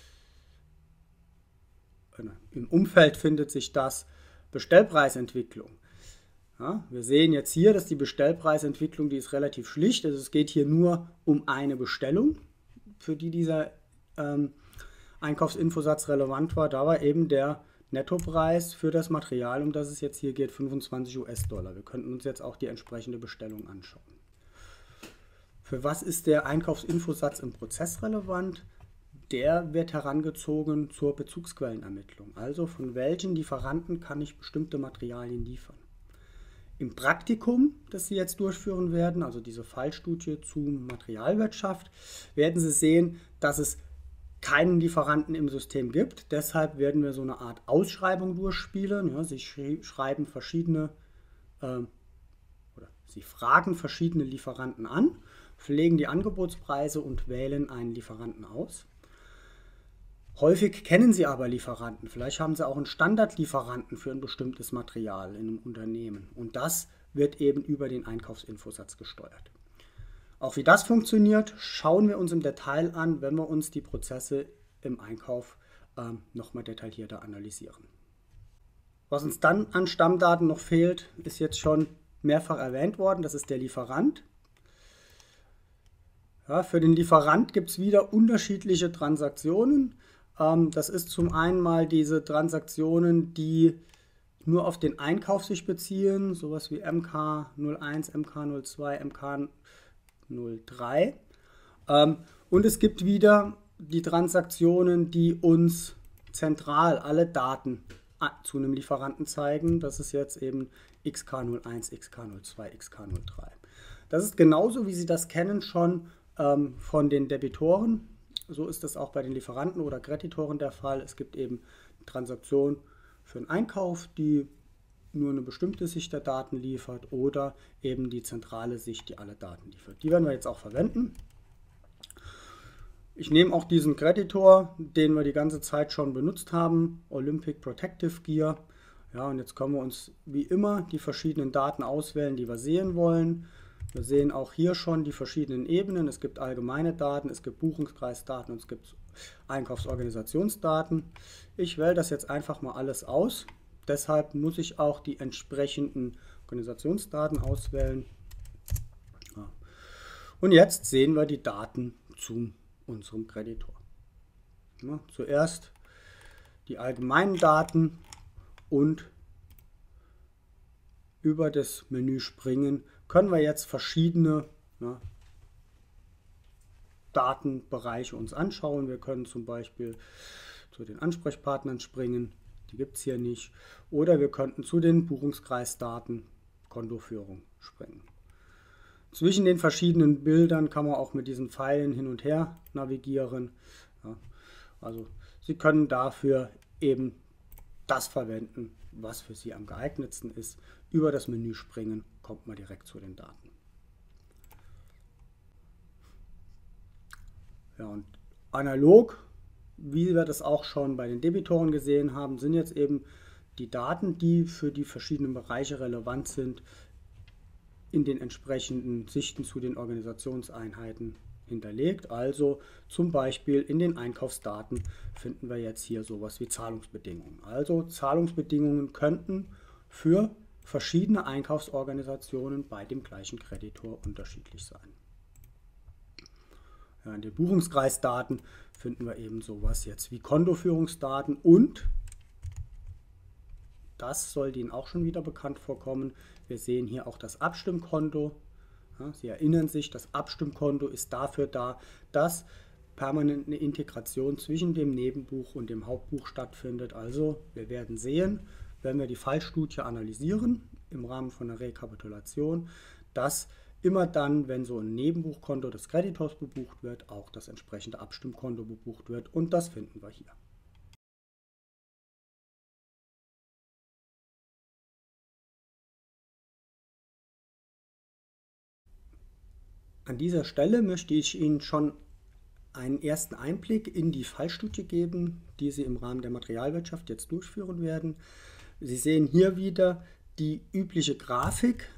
äh, im Umfeld findet sich das Bestellpreisentwicklung. Ja, wir sehen jetzt hier, dass die Bestellpreisentwicklung, die ist relativ schlicht. Also es geht hier nur um eine Bestellung, für die dieser ähm, Einkaufsinfosatz relevant war. Da war eben der Nettopreis für das Material, um das es jetzt hier geht, fünfundzwanzig US-Dollar. Wir könnten uns jetzt auch die entsprechende Bestellung anschauen. Für was ist der Einkaufsinfosatz im Prozess relevant? Der wird herangezogen zur Bezugsquellenermittlung. Also von welchen Lieferanten kann ich bestimmte Materialien liefern? Im Praktikum, das Sie jetzt durchführen werden, also diese Fallstudie zu Materialwirtschaft, werden Sie sehen, dass es keinen Lieferanten im System gibt. Deshalb werden wir so eine Art Ausschreibung durchspielen. Ja, Sie schreiben verschiedene, äh, oder Sie fragen verschiedene Lieferanten an, pflegen die Angebotspreise und wählen einen Lieferanten aus. Häufig kennen Sie aber Lieferanten. Vielleicht haben Sie auch einen Standardlieferanten für ein bestimmtes Material in einem Unternehmen. Und das wird eben über den Einkaufsinfosatz gesteuert. Auch wie das funktioniert, schauen wir uns im Detail an, wenn wir uns die Prozesse im Einkauf ähm, nochmal detaillierter analysieren. Was uns dann an Stammdaten noch fehlt, ist jetzt schon mehrfach erwähnt worden, das ist der Lieferant. Ja, für den Lieferant gibt es wieder unterschiedliche Transaktionen. Ähm, das ist zum einen mal diese Transaktionen, die nur auf den Einkauf sich beziehen, sowas wie M K null eins, M K null zwei, M K null drei. Ähm, und es gibt wieder die Transaktionen, die uns zentral alle Daten zu einem Lieferanten zeigen. Das ist jetzt eben X K null eins, X K null zwei, X K null drei. Das ist genauso, wie Sie das kennen, schon ähm, von den Debitoren. So ist das auch bei den Lieferanten oder Kreditoren der Fall. Es gibt eben Transaktionen für einen Einkauf, die nur eine bestimmte Sicht der Daten liefert oder eben die zentrale Sicht, die alle Daten liefert. Die werden wir jetzt auch verwenden. Ich nehme auch diesen Kreditor, den wir die ganze Zeit schon benutzt haben, Olympic Protective Gear. Ja, und jetzt können wir uns wie immer die verschiedenen Daten auswählen, die wir sehen wollen. Wir sehen auch hier schon die verschiedenen Ebenen. Es gibt allgemeine Daten, es gibt Buchungskreisdaten und es gibt Einkaufsorganisationsdaten. Ich wähle das jetzt einfach mal alles aus. Deshalb muss ich auch die entsprechenden Organisationsdaten auswählen. Ja. Und jetzt sehen wir die Daten zu unserem Kreditor. Ja, zuerst die allgemeinen Daten und über das Menü springen können wir jetzt verschiedene ja, Datenbereiche uns anschauen. Wir können zum Beispiel zu den Ansprechpartnern springen, die gibt es hier nicht. Oder wir könnten zu den Buchungskreisdaten, Kontoführung springen. Zwischen den verschiedenen Bildern kann man auch mit diesen Pfeilen hin und her navigieren. Ja, also Sie können dafür eben das verwenden, was für Sie am geeignetsten ist. Über das Menü springen kommt man direkt zu den Daten. Ja, und analog, wie wir das auch schon bei den Debitoren gesehen haben, sind jetzt eben die Daten, die für die verschiedenen Bereiche relevant sind, in den entsprechenden Sichten zu den Organisationseinheiten hinterlegt. Also zum Beispiel in den Einkaufsdaten finden wir jetzt hier sowas wie Zahlungsbedingungen. Also Zahlungsbedingungen könnten für verschiedene Einkaufsorganisationen bei dem gleichen Kreditor unterschiedlich sein. Ja, in den Buchungskreisdaten finden wir eben sowas jetzt wie Kontoführungsdaten und das sollte Ihnen auch schon wieder bekannt vorkommen. Wir sehen hier auch das Abstimmkonto. Ja, Sie erinnern sich, das Abstimmkonto ist dafür da, dass permanent eine Integration zwischen dem Nebenbuch und dem Hauptbuch stattfindet. Also wir werden sehen, wenn wir die Fallstudie analysieren im Rahmen von einer Rekapitulation, dass immer dann, wenn so ein Nebenbuchkonto des Kreditors bebucht wird, auch das entsprechende Abstimmkonto bebucht wird und das finden wir hier. An dieser Stelle möchte ich Ihnen schon einen ersten Einblick in die Fallstudie geben, die Sie im Rahmen der Materialwirtschaft jetzt durchführen werden. Sie sehen hier wieder die übliche Grafik.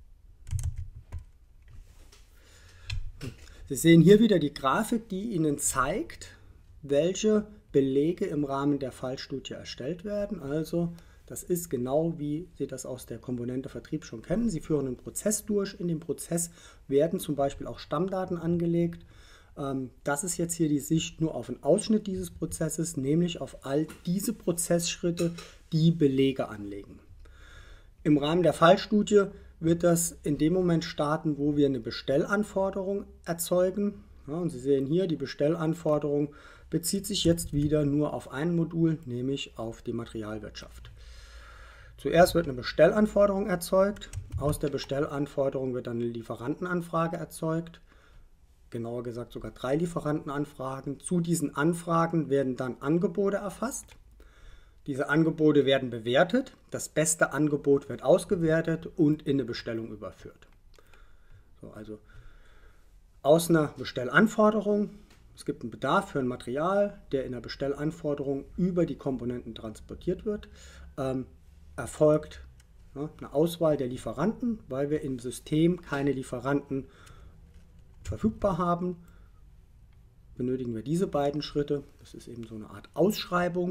Sie sehen hier wieder die Grafik, die Ihnen zeigt, welche Belege im Rahmen der Fallstudie erstellt werden. Also das ist genau, wie Sie das aus der Komponente Vertrieb schon kennen. Sie führen einen Prozess durch. In dem Prozess werden zum Beispiel auch Stammdaten angelegt. Das ist jetzt hier die Sicht nur auf einen Ausschnitt dieses Prozesses, nämlich auf all diese Prozessschritte, die Belege anlegen. Im Rahmen der Fallstudie wird das in dem Moment starten, wo wir eine Bestellanforderung erzeugen. Ja, und Sie sehen hier, die Bestellanforderung bezieht sich jetzt wieder nur auf ein Modul, nämlich auf die Materialwirtschaft. Zuerst wird eine Bestellanforderung erzeugt. Aus der Bestellanforderung wird dann eine Lieferantenanfrage erzeugt. Genauer gesagt sogar drei Lieferantenanfragen. Zu diesen Anfragen werden dann Angebote erfasst. Diese Angebote werden bewertet. Das beste Angebot wird ausgewertet und in eine Bestellung überführt. So, also aus einer Bestellanforderung, es gibt einen Bedarf für ein Material, der in der Bestellanforderung über die Komponenten transportiert wird, ähm, erfolgt ja, eine Auswahl der Lieferanten, weil wir im System keine Lieferanten verfügbar haben, benötigen wir diese beiden Schritte. Das ist eben so eine Art Ausschreibung.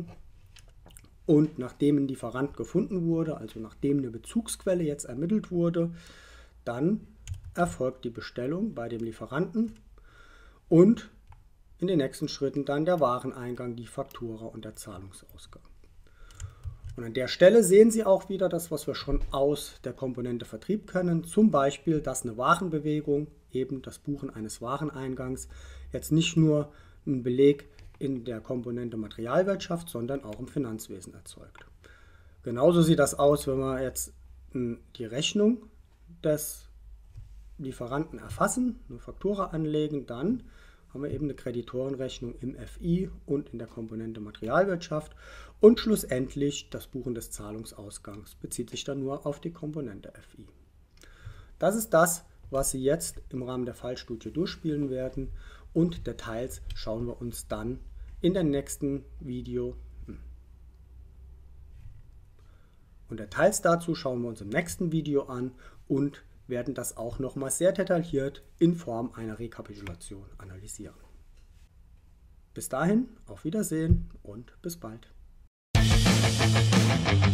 Und nachdem ein Lieferant gefunden wurde, also nachdem eine Bezugsquelle jetzt ermittelt wurde, dann erfolgt die Bestellung bei dem Lieferanten und in den nächsten Schritten dann der Wareneingang, die Faktura und der Zahlungsausgang. Und an der Stelle sehen Sie auch wieder das, was wir schon aus der Komponente Vertrieb können. Zum Beispiel, dass eine Warenbewegung, eben das Buchen eines Wareneingangs, jetzt nicht nur einen Beleg in der Komponente Materialwirtschaft, sondern auch im Finanzwesen erzeugt. Genauso sieht das aus, wenn wir jetzt die Rechnung des Lieferanten erfassen, eine Faktura anlegen, dann haben wir eben eine Kreditorenrechnung im F I und in der Komponente Materialwirtschaft und schlussendlich das Buchen des Zahlungsausgangs bezieht sich dann nur auf die Komponente F I. Das ist das, was Sie jetzt im Rahmen der Fallstudie durchspielen werden und Details schauen wir uns dann in der nächsten Video und Details dazu schauen wir uns im nächsten Video an und werden das auch nochmal sehr detailliert in Form einer Rekapitulation analysieren. Bis dahin, auf Wiedersehen und bis bald.